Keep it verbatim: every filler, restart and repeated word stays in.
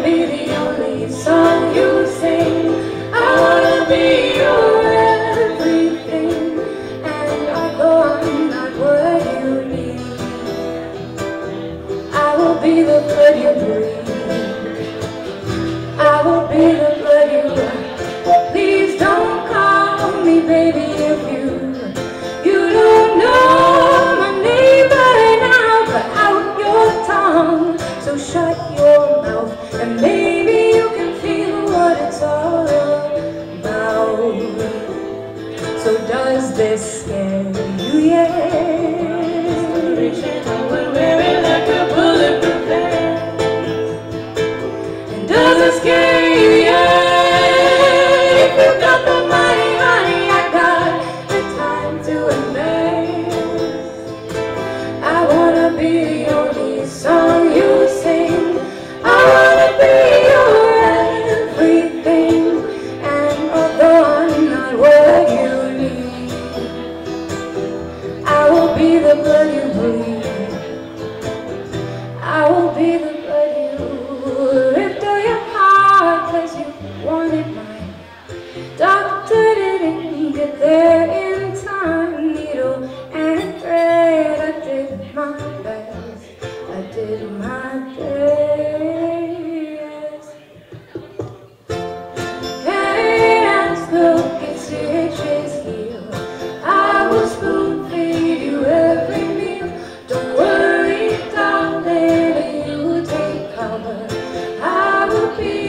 be the only song you sing. I wanna be your everything, and although I'm not what you need, I will be the blood you breathe. I will be the blood you breathe. Please don't call me baby if you you don't know my name by now. Cut out your tongue, so shut your mouth, and maybe you can feel what it's all about. So does this scare you yet? Reaching out and wearing like a bulletproof vest. And does it scare you yet? If you got the money, honey, I got the time to invest. I wanna be the only song you sing. I wanna be your everything, and although I'm not what you need, I will be the blood you breathe. I will be the blood you ripped out your heart, cause you wanted mine. Doctor didn't get there in time. Needle and thread, I did my best. I did my best. Can't look, its itches heal. I will spoon feed you every meal. Don't worry, darling, you take cover. I will be